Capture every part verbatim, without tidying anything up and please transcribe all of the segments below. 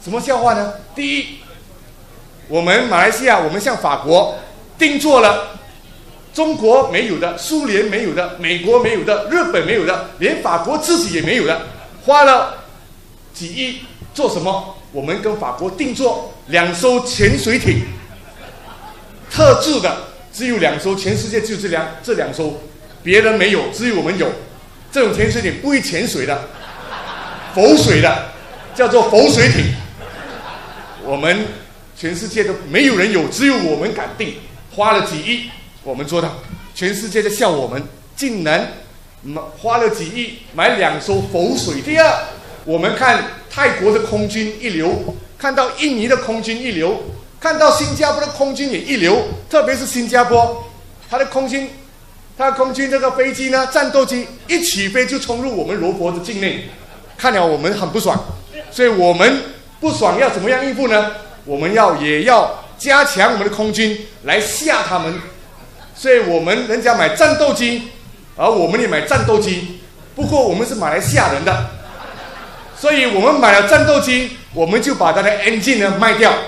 什么笑话呢？第一，我们马来西亚，我们向法国定做了中国没有的、苏联没有的、美国没有的、日本没有的，连法国自己也没有的，花了几亿做什么？我们跟法国定做两艘潜水艇，特制的，只有两艘，全世界就这两这两艘，别人没有，只有我们有。这种潜水艇不会潜水的，浮水的，叫做浮水艇。我们全世界都没有人有，只有我们敢定，花了几亿，我们做到，全世界在笑我们，竟然花了几亿买两艘浮水。第二，我们看泰国的空军一流，看到印尼的空军一流，看到新加坡的空军也一流，特别是新加坡，它的空军。他空军这个飞机呢，战斗机一起飞就冲入我们罗佛的境内，看了我们很不爽，所以我们不爽要怎么样应付呢？我们要也要加强我们的空军来吓他们，所以我们人家买战斗机，而我们也买战斗机，不过我们是买来吓人的，所以我们买了战斗机，我们就把它的 engine 呢卖掉，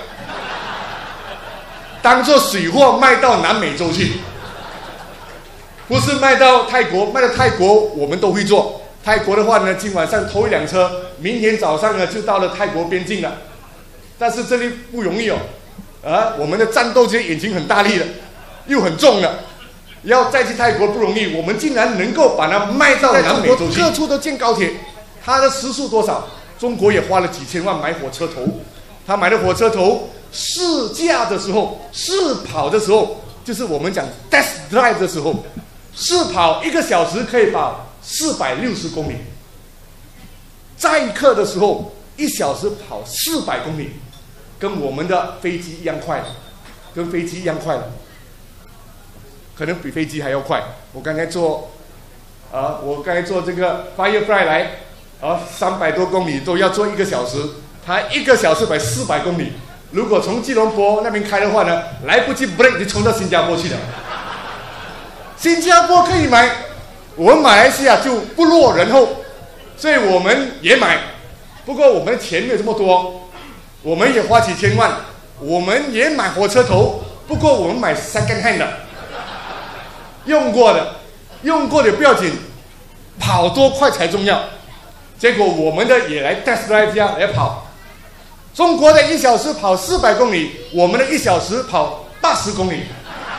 当做水货卖到南美洲去。不是卖到泰国，卖到泰国我们都会做。泰国的话呢，今晚上偷一辆车，明天早上呢就到了泰国边境了。但是这里不容易哦，啊，我们的战斗机引擎很大力的，又很重的，要再去泰国不容易。我们竟然能够把它卖到南美洲去，各处都建高铁，它的时速多少？中国也花了几千万买火车头，他买的火车头试驾的时候、试跑的时候，就是我们讲 test drive 的时候。试跑一个小时可以跑四百六十公里，载客的时候一小时跑四百公里，跟我们的飞机一样快，跟飞机一样快了，可能比飞机还要快。我刚才坐，啊，我刚才坐这个 Firefly 来，啊，三百多公里都要坐一个小时，它一个小时跑四百公里。如果从吉隆坡那边开的话呢，来不及 break 就冲到新加坡去了。新加坡可以买，我们马来西亚就不落人后，所以我们也买。不过我们的钱没有这么多，我们也花几千万，我们也买火车头。不过我们买 second hand 的，用过的，用过的不要紧，跑多快才重要。结果我们的也来 test drive 这样来跑，中国的一小时跑四百公里，我们的一小时跑八十公里。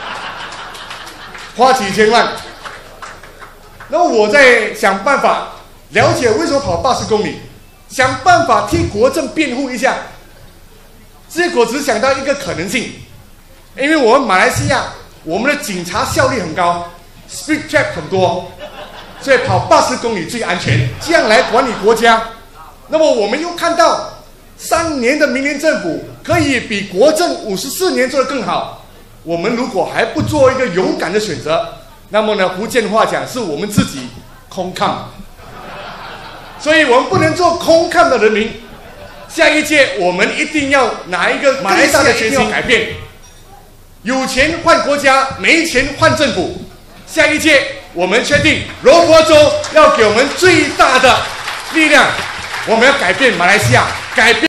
花几千万，那我在想办法了解为什么跑八十公里，想办法替国政辩护一下。结果只想到一个可能性，因为我们马来西亚我们的警察效率很高 ，speed trap 很多，所以跑八十公里最安全，这样来管理国家。那么我们又看到三年的民联政府可以比国政五十四年做得更好。我们如果还不做一个勇敢的选择，那么呢，福建话讲是我们自己空抗，所以我们不能做空抗的人民。下一届我们一定要拿一个马来西亚的决心改变，有钱换国家，没钱换政府。下一届我们确定罗佛州要给我们最大的力量，我们要改变马来西亚，改变。